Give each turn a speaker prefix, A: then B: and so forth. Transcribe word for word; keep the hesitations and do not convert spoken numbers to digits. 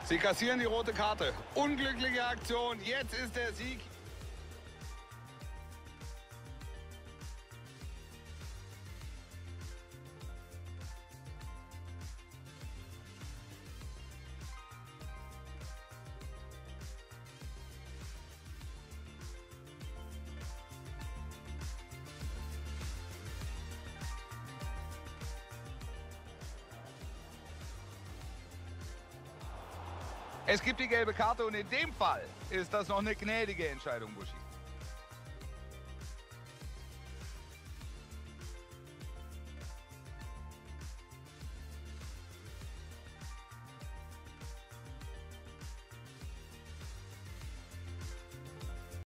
A: Sie kassieren die rote Karte. Unglückliche Aktion. Jetzt ist der Sieg. Es gibt die gelbe Karte und in dem Fall ist das noch eine gnädige Entscheidung, Buschi.